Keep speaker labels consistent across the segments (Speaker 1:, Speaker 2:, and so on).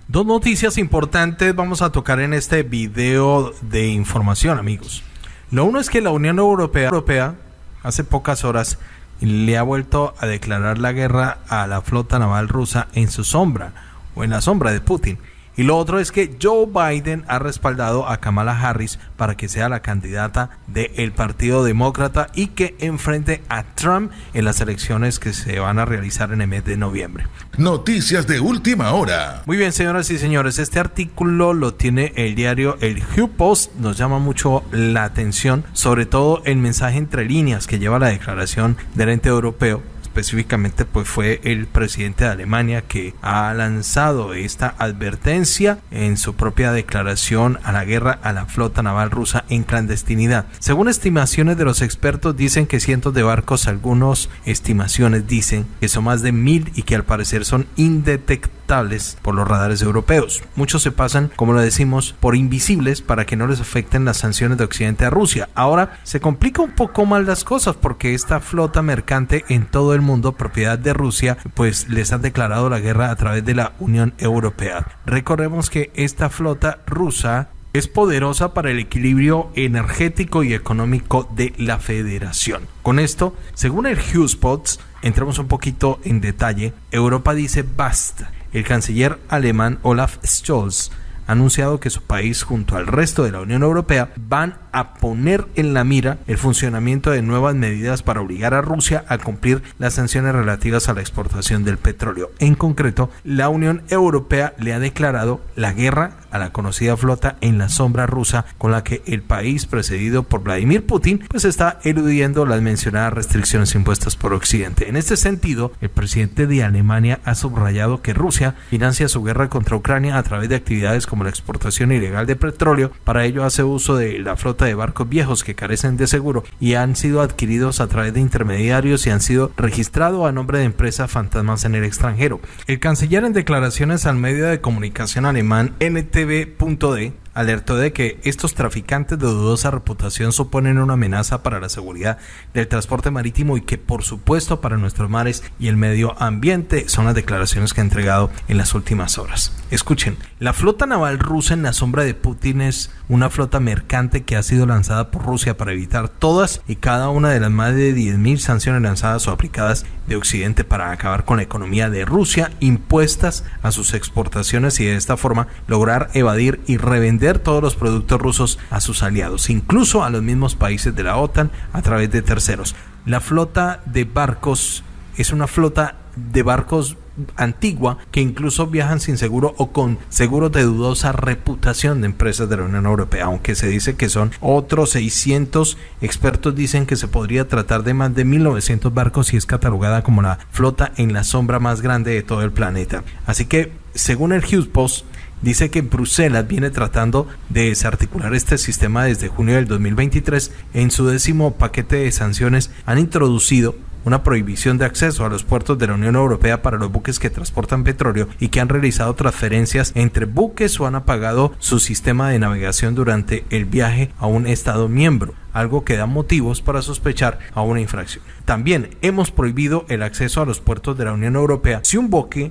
Speaker 1: Dos noticias importantes vamos a tocar en este video de información, amigos. Lo uno es que la Unión Europea hace pocas horas le ha vuelto a declarar la guerra a la flota naval rusa en su sombra o en la sombra de Putin. Y lo otro es que Joe Biden ha respaldado a Kamala Harris para que sea la candidata del Partido Demócrata y que enfrente a Trump en las elecciones que se van a realizar en el mes de noviembre.
Speaker 2: Noticias de última hora.
Speaker 1: Muy bien, señoras y señores, este artículo lo tiene el diario El HuffPost. Nos llama mucho la atención, sobre todo el mensaje entre líneas que lleva la declaración del ente europeo. Específicamente pues fue el presidente de Alemania que ha lanzado esta advertencia en su propia declaración a la guerra a la flota naval rusa en clandestinidad. Según estimaciones de los expertos, dicen que cientos de barcos, algunas estimaciones dicen que son más de 1000 y que al parecer son indetectables por los radares europeos. Muchos se pasan, como lo decimos, por invisibles para que no les afecten las sanciones de Occidente a Rusia. Ahora se complica un poco más las cosas porque esta flota mercante en todo el mundo, propiedad de Rusia, pues les han declarado la guerra a través de la Unión Europea. Recordemos que esta flota rusa es poderosa para el equilibrio energético y económico de la federación. Con esto, según el HuffPost, entramos un poquito en detalle. Europa dice basta. El canciller alemán Olaf Scholz ha anunciado que su país, junto al resto de la Unión Europea, van a poner en la mira el funcionamiento de nuevas medidas para obligar a Rusia a cumplir las sanciones relativas a la exportación del petróleo. En concreto, la Unión Europea le ha declarado la guerra a la conocida flota en la sombra rusa, con la que el país, precedido por Vladimir Putin, pues está eludiendo las mencionadas restricciones impuestas por Occidente. En este sentido, el presidente de Alemania ha subrayado que Rusia financia su guerra contra Ucrania a través de actividades como la exportación ilegal de petróleo. Para ello hace uso de la flota de barcos viejos que carecen de seguro y han sido adquiridos a través de intermediarios y han sido registrados a nombre de empresas fantasmas en el extranjero. El canciller, en declaraciones al medio de comunicación alemán NTV.de, alertó de que estos traficantes de dudosa reputación suponen una amenaza para la seguridad del transporte marítimo y que por supuesto para nuestros mares y el medio ambiente. Son las declaraciones que ha entregado en las últimas horas. Escuchen, la flota naval rusa en la sombra de Putin es una flota mercante que ha sido lanzada por Rusia para evitar todas y cada una de las más de 10.000 sanciones lanzadas o aplicadas de Occidente para acabar con la economía de Rusia impuestas a sus exportaciones y de esta forma lograr evadir y revender todos los productos rusos a sus aliados, incluso a los mismos países de la OTAN a través de terceros. La flota de barcos es una flota de barcos antigua que incluso viajan sin seguro o con seguros de dudosa reputación de empresas de la Unión Europea, aunque se dice que son otros 600. Expertos dicen que se podría tratar de más de 1900 barcos y es catalogada como la flota en la sombra más grande de todo el planeta. Así que, según el HuffPost, dice que Bruselas viene tratando de desarticular este sistema desde junio del 2023. En su 10º paquete de sanciones han introducido una prohibición de acceso a los puertos de la Unión Europea para los buques que transportan petróleo y que han realizado transferencias entre buques o han apagado su sistema de navegación durante el viaje a un Estado miembro, algo que da motivos para sospechar a una infracción. También hemos prohibido el acceso a los puertos de la Unión Europea si un buque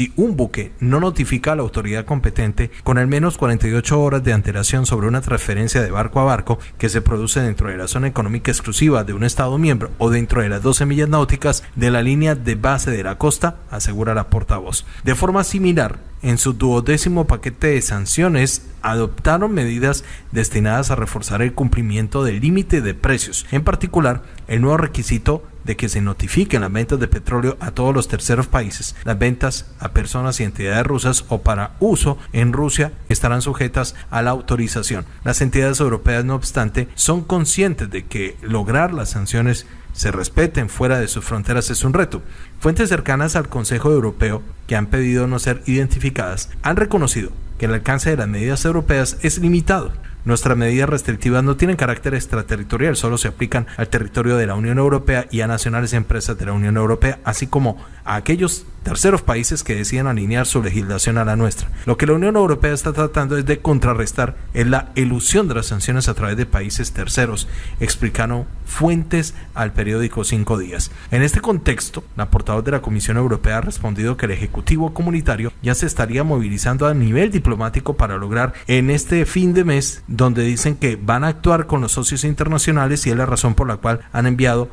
Speaker 1: no notifica a la autoridad competente con al menos 48 horas de antelación sobre una transferencia de barco a barco que se produce dentro de la zona económica exclusiva de un Estado miembro o dentro de las 12 millas náuticas de la línea de base de la costa, asegura la portavoz. De forma similar, en su 12º paquete de sanciones adoptaron medidas destinadas a reforzar el cumplimiento del límite de precios, en particular el nuevo requisito de que se notifiquen las ventas de petróleo a todos los terceros países. Las ventas a personas y entidades rusas o para uso en Rusia estarán sujetas a la autorización. Las entidades europeas, no obstante, son conscientes de que lograr las sanciones se respeten fuera de sus fronteras es un reto. Fuentes cercanas al Consejo Europeo, que han pedido no ser identificadas, han reconocido que el alcance de las medidas europeas es limitado. Nuestras medidas restrictivas no tienen carácter extraterritorial, solo se aplican al territorio de la Unión Europea y a nacionales y empresas de la Unión Europea, así como a aquellos terceros países que deciden alinear su legislación a la nuestra. Lo que la Unión Europea está tratando es de contrarrestar la elusión de las sanciones a través de países terceros, explicaron fuentes al periódico 5 Días. En este contexto, la portavoz de la Comisión Europea ha respondido que el Ejecutivo Comunitario ya se estaría movilizando a nivel diplomático para lograr en este fin de mes, donde dicen que van a actuar con los socios internacionales y es la razón por la cual han enviado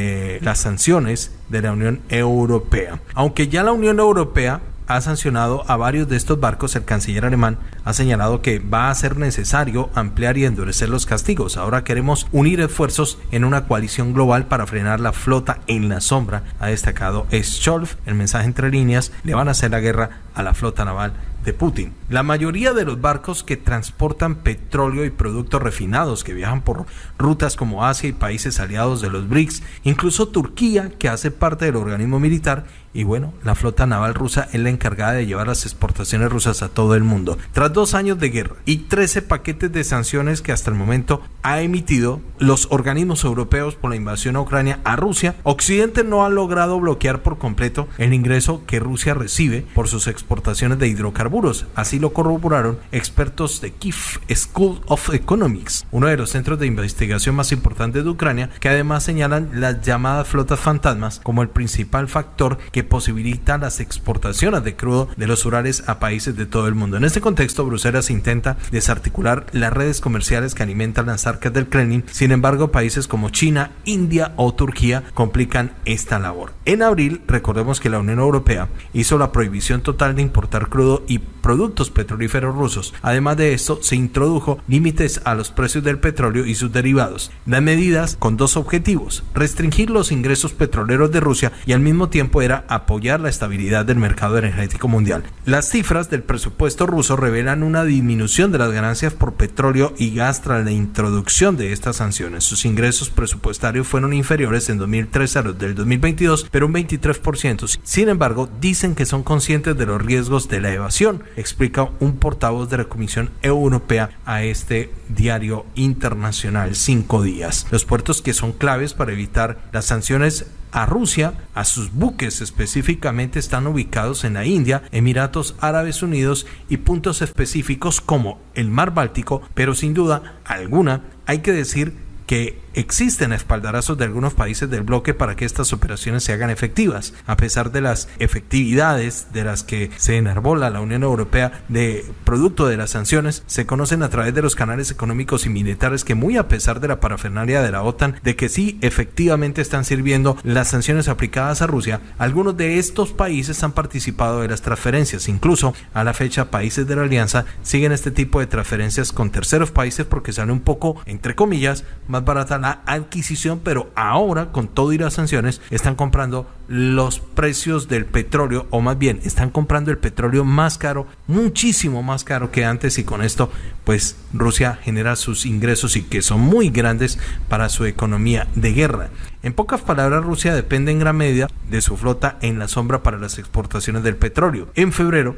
Speaker 1: las sanciones de la Unión Europea. Aunque ya la Unión Europea ha sancionado a varios de estos barcos, el canciller alemán ha señalado que va a ser necesario ampliar y endurecer los castigos. Ahora queremos unir esfuerzos en una coalición global para frenar la flota en la sombra, ha destacado Scholz. El mensaje entre líneas: le van a hacer la guerra a la flota naval de Putin. La mayoría de los barcos que transportan petróleo y productos refinados que viajan por rutas como Asia y países aliados de los BRICS, incluso Turquía, que hace parte del organismo militar, y bueno, la flota naval rusa es la encargada de llevar las exportaciones rusas a todo el mundo. Tras 2 años de guerra y 13 paquetes de sanciones que hasta el momento ha emitido los organismos europeos por la invasión a Ucrania a Rusia, Occidente no ha logrado bloquear por completo el ingreso que Rusia recibe por sus exportaciones de hidrocarburos. Así lo corroboraron expertos de Kiev School of Economics, uno de los centros de investigación más importantes de Ucrania, que además señalan las llamadas flotas fantasmas como el principal factor que posibilita las exportaciones de crudo de los Urales a países de todo el mundo. En este contexto, Bruselas intenta desarticular las redes comerciales que alimentan las arcas del Kremlin. Sin embargo, países como China, India o Turquía complican esta labor. En abril, recordemos que la Unión Europea hizo la prohibición total de importar crudo y productos petrolíferos rusos. Además de esto, se introdujo límites a los precios del petróleo y sus derivados. Las medidas con 2 objetivos: restringir los ingresos petroleros de Rusia y al mismo tiempo era apoyar la estabilidad del mercado energético mundial. Las cifras del presupuesto ruso revelan una disminución de las ganancias por petróleo y gas tras la introducción de estas sanciones. Sus ingresos presupuestarios fueron inferiores en 2013 a los del 2022, pero un 23%. Sin embargo, dicen que son conscientes de los riesgos de la evasión, explica un portavoz de la Comisión Europea a este diario internacional 5 Días. Los puertos que son claves para evitar las sanciones a Rusia, a sus buques específicamente, están ubicados en la India, Emiratos Árabes Unidos y puntos específicos como el Mar Báltico, pero sin duda alguna hay que decir que existen espaldarazos de algunos países del bloque para que estas operaciones se hagan efectivas. A pesar de las efectividades de las que se enarbola la Unión Europea de producto de las sanciones, se conocen a través de los canales económicos y militares que, muy a pesar de la parafernalia de la OTAN de que sí efectivamente están sirviendo las sanciones aplicadas a Rusia, algunos de estos países han participado de las transferencias. Incluso a la fecha, países de la alianza siguen este tipo de transferencias con terceros países porque sale un poco, entre comillas, más barata la adquisición, pero ahora con todo y las sanciones están comprando los precios del petróleo, o más bien están comprando el petróleo más caro, muchísimo más caro que antes, y con esto pues Rusia genera sus ingresos y que son muy grandes para su economía de guerra. En pocas palabras, Rusia depende en gran medida de su flota en la sombra para las exportaciones del petróleo. En febrero,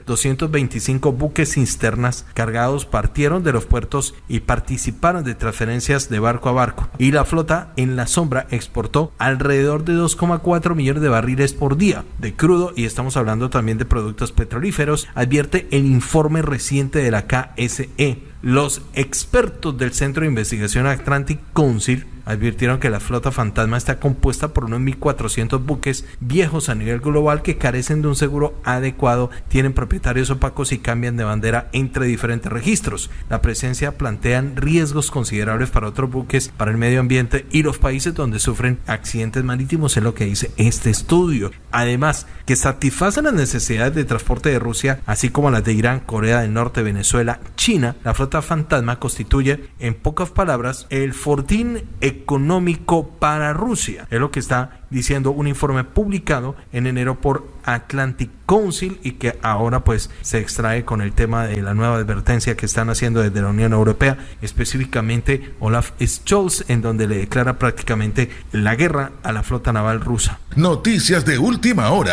Speaker 1: 225 buques cisternas cargados partieron de los puertos y participaron de transferencias de barco a barco, y la flota en la sombra exportó alrededor de 2,4 millones de barriles por día de crudo, y estamos hablando también de productos petrolíferos, advierte el informe reciente de la KSE. Los expertos del Centro de Investigación Atlantic Council advirtieron que la flota fantasma está compuesta por unos 1.400 buques viejos a nivel global que carecen de un seguro adecuado, tienen propietarios opacos y cambian de bandera entre diferentes registros. La presencia plantean riesgos considerables para otros buques, para el medio ambiente y los países donde sufren accidentes marítimos, es lo que dice este estudio. Además, que satisfacen las necesidades de transporte de Rusia, así como las de Irán, Corea del Norte, Venezuela, China. La flota fantasma constituye, en pocas palabras, el fortín económico para Rusia. Es lo que está diciendo un informe publicado en enero por Atlantic Council, y que ahora pues se extrae con el tema de la nueva advertencia que están haciendo desde la Unión Europea, específicamente Olaf Scholz, en donde le declara prácticamente la guerra a la flota naval rusa.
Speaker 2: Noticias de última hora.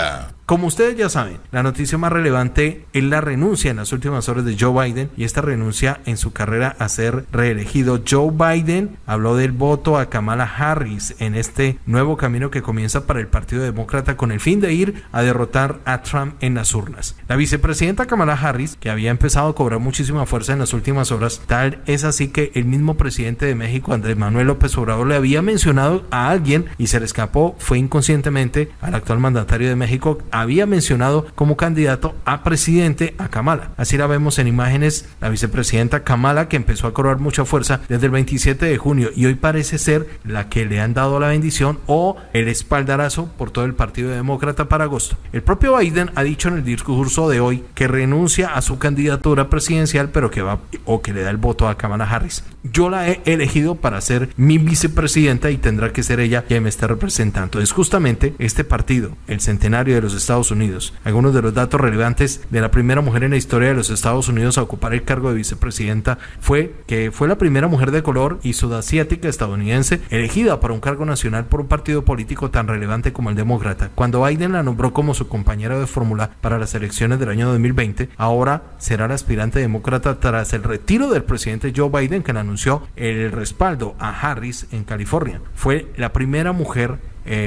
Speaker 1: Como ustedes ya saben, la noticia más relevante es la renuncia en las últimas horas de Joe Biden y esta renuncia en su carrera a ser reelegido. Joe Biden habló del voto a Kamala Harris en este nuevo camino que comienza para el Partido Demócrata con el fin de ir a derrotar a Trump en las urnas. La vicepresidenta Kamala Harris, que había empezado a cobrar muchísima fuerza en las últimas horas, tal es así que el mismo presidente de México, Andrés Manuel López Obrador, le había mencionado a alguien y se le escapó, fue inconscientemente al actual mandatario de México, había mencionado como candidato a presidente a Kamala. Así la vemos en imágenes, la vicepresidenta Kamala, que empezó a cobrar mucha fuerza desde el 27 de junio y hoy parece ser la que le han dado la bendición o el espaldarazo por todo el Partido Demócrata para agosto. El propio Biden ha dicho en el discurso de hoy que renuncia a su candidatura presidencial, pero que va o que le da el voto a Kamala Harris. Yo la he elegido para ser mi vicepresidenta y tendrá que ser ella quien me esté representando. Es justamente este partido, el centenario de los Estados Unidos. Algunos de los datos relevantes de la primera mujer en la historia de los Estados Unidos a ocupar el cargo de vicepresidenta fue que fue la primera mujer de color y sudasiática estadounidense elegida para un cargo nacional por un partido político tan relevante como el demócrata. Cuando Biden la nombró como su compañera de fórmula para las elecciones del año 2020, ahora será la aspirante demócrata tras el retiro del presidente Joe Biden, que le anunció el respaldo a Harris en California. Fue la primera mujer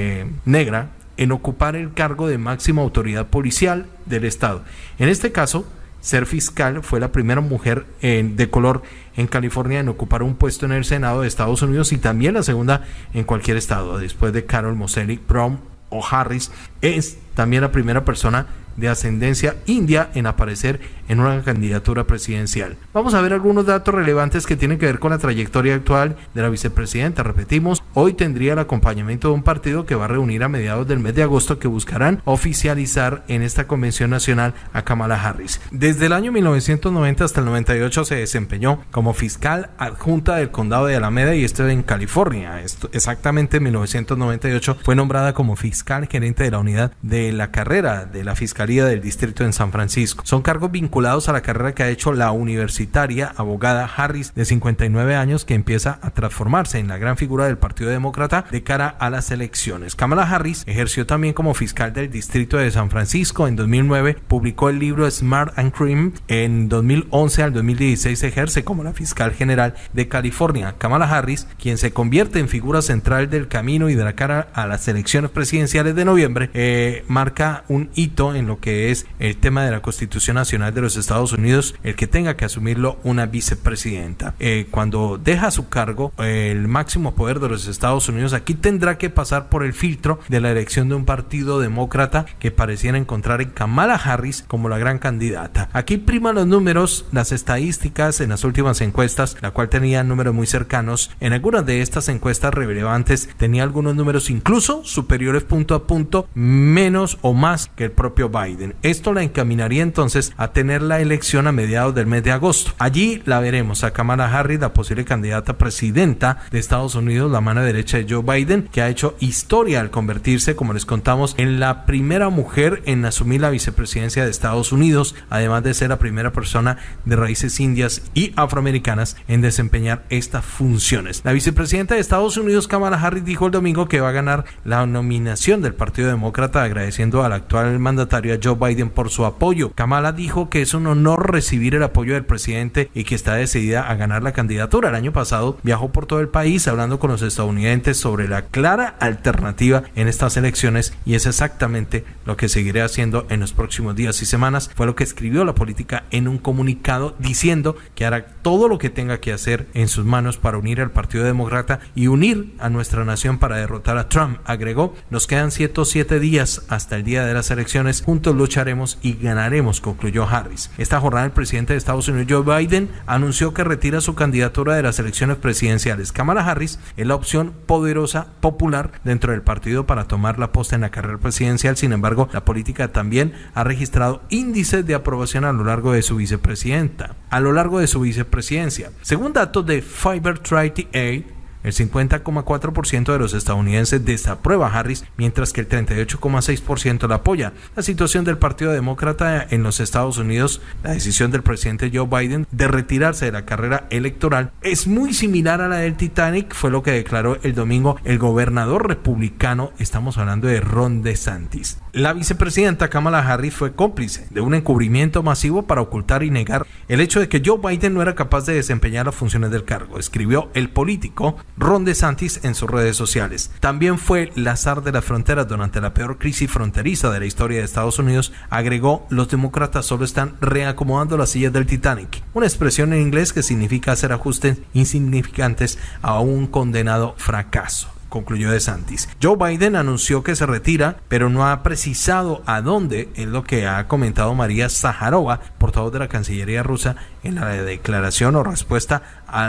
Speaker 1: negra en ocupar el cargo de máxima autoridad policial del estado. En este caso, ser fiscal, fue la primera mujer de color en California en ocupar un puesto en el Senado de Estados Unidos y también la segunda en cualquier estado, después de Carol Moseley Brown o Harris. Es también la primera persona de ascendencia india en aparecer en una candidatura presidencial. Vamos a ver algunos datos relevantes que tienen que ver con la trayectoria actual de la vicepresidenta. Repetimos, hoy tendría el acompañamiento de un partido que va a reunir a mediados del mes de agosto, que buscarán oficializar en esta convención nacional a Kamala Harris. Desde el año 1990 hasta el 98 se desempeñó como fiscal adjunta del condado de Alameda y esto en California. Exactamente en 1998 fue nombrada como fiscal gerente de la unidad de la carrera de la Fiscalía del Distrito en San Francisco. Son cargos vinculados a la carrera que ha hecho la universitaria abogada Harris, de 59 años, que empieza a transformarse en la gran figura del Partido Demócrata de cara a las elecciones. Kamala Harris ejerció también como fiscal del Distrito de San Francisco. En 2009 publicó el libro Smart and Cream. En 2011 al 2016 ejerce como la fiscal general de California. Kamala Harris, quien se convierte en figura central del camino y de la cara a las elecciones presidenciales de noviembre, marca un hito en lo que es el tema de la Constitución Nacional de los Estados Unidos, el que tenga que asumirlo una vicepresidenta. Cuando deja su cargo, el máximo poder de los Estados Unidos, aquí tendrá que pasar por el filtro de la elección de un partido demócrata que pareciera encontrar en Kamala Harris como la gran candidata. Aquí priman los números, las estadísticas en las últimas encuestas, la cual tenía números muy cercanos. En algunas de estas encuestas relevantes tenía algunos números incluso superiores punto a punto, menos o más que el propio Biden. Esto la encaminaría entonces a tener la elección a mediados del mes de agosto. Allí la veremos a Kamala Harris, la posible candidata presidenta de Estados Unidos, la mano derecha de Joe Biden, que ha hecho historia al convertirse, como les contamos, en la primera mujer en asumir la vicepresidencia de Estados Unidos, además de ser la primera persona de raíces indias y afroamericanas en desempeñar estas funciones. La vicepresidenta de Estados Unidos, Kamala Harris, dijo el domingo que va a ganar la nominación del Partido Demócrata, agradeciendo al actual mandatario, a Joe Biden, por su apoyo. Kamala dijo que es un honor recibir el apoyo del presidente y que está decidida a ganar la candidatura. El año pasado viajó por todo el país hablando con los estadounidenses sobre la clara alternativa en estas elecciones y es exactamente lo que seguiré haciendo en los próximos días y semanas. Fue lo que escribió la política en un comunicado, diciendo que hará todo lo que tenga que hacer en sus manos para unir al Partido Demócrata y unir a nuestra nación para derrotar a Trump. Agregó: nos quedan 107 días hasta el día de las elecciones, juntos lucharemos y ganaremos, concluyó Harris. Esta jornada el presidente de Estados Unidos, Joe Biden, anunció que retira su candidatura de las elecciones presidenciales. Kamala Harris es la opción poderosa, popular dentro del partido para tomar la posta en la carrera presidencial. Sin embargo, la política también ha registrado índices de aprobación a lo largo de su vicepresidencia. Según datos de Fiverr 38, El 50,4% de los estadounidenses desaprueba a Harris, mientras que el 38,6% la apoya. La situación del Partido Demócrata en los Estados Unidos, la decisión del presidente Joe Biden de retirarse de la carrera electoral es muy similar a la del Titanic, fue lo que declaró el domingo el gobernador republicano, estamos hablando de Ron DeSantis. La vicepresidenta Kamala Harris fue cómplice de un encubrimiento masivo para ocultar y negar el hecho de que Joe Biden no era capaz de desempeñar las funciones del cargo, escribió el político Ron DeSantis en sus redes sociales. También fue el azar de las fronteras durante la peor crisis fronteriza de la historia de Estados Unidos, agregó, los demócratas solo están reacomodando las sillas del Titanic, una expresión en inglés que significa hacer ajustes insignificantes a un condenado fracaso, concluyó DeSantis. Joe Biden anunció que se retira, pero no ha precisado a dónde, es lo que ha comentado María Zaharova, portavoz de la Cancillería rusa, en la declaración o respuesta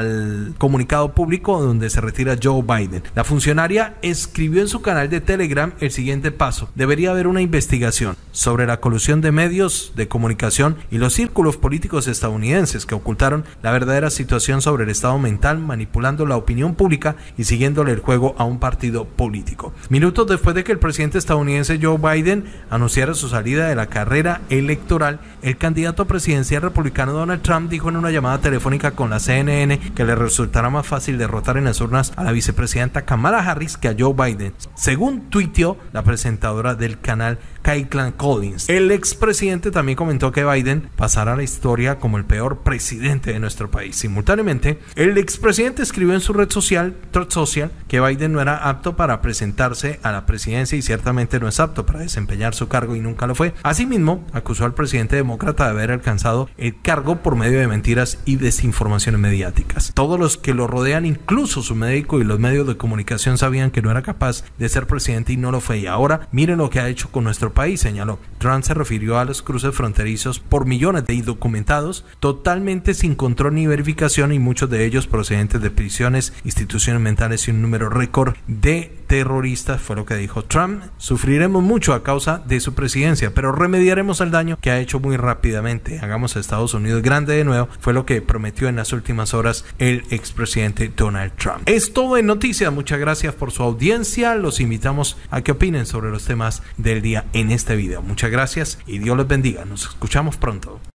Speaker 1: al comunicado público donde se retira Joe Biden. La funcionaria escribió en su canal de Telegram el siguiente paso: debería haber una investigación sobre la colusión de medios de comunicación y los círculos políticos estadounidenses que ocultaron la verdadera situación sobre el estado mental, manipulando la opinión pública y siguiéndole el juego a un partido político. Minutos después de que el presidente estadounidense Joe Biden anunciara su salida de la carrera electoral, el candidato presidencial republicano Donald Trump dijo en una llamada telefónica con la CNN que le resultará más fácil derrotar en las urnas a la vicepresidenta Kamala Harris que a Joe Biden, según tuiteó la presentadora del canal Caitlin Collins. El expresidente también comentó que Biden pasará a la historia como el peor presidente de nuestro país. Simultáneamente, el expresidente escribió en su red social, Truth Social, que Biden no era apto para presentarse a la presidencia y ciertamente no es apto para desempeñar su cargo y nunca lo fue. Asimismo, acusó al presidente demócrata de haber alcanzado el cargo por medio de mentiras y desinformaciones mediáticas. Todos los que lo rodean, incluso su médico y los medios de comunicación, sabían que no era capaz de ser presidente y no lo fue. Y ahora, miren lo que ha hecho con nuestro país, señaló. Trump se refirió a los cruces fronterizos por millones de indocumentados, totalmente sin control ni verificación, y muchos de ellos procedentes de prisiones, instituciones mentales y un número récord de terroristas, fue lo que dijo Trump. Sufriremos mucho a causa de su presidencia, pero remediaremos el daño que ha hecho muy rápidamente. Hagamos a Estados Unidos grande de nuevo, fue lo que prometió en las últimas horas el expresidente Donald Trump. Es todo en noticias. Muchas gracias por su audiencia. Los invitamos a que opinen sobre los temas del día en este video. Muchas gracias y Dios los bendiga. Nos escuchamos pronto.